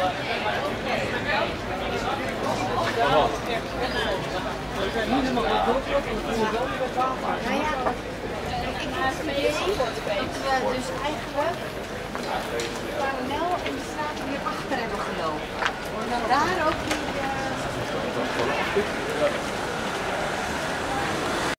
We zijn niet helemaal goed doorgelopen, we doen wel weer wat aan. Nou ja, ik heb het idee dat we dus eigenlijk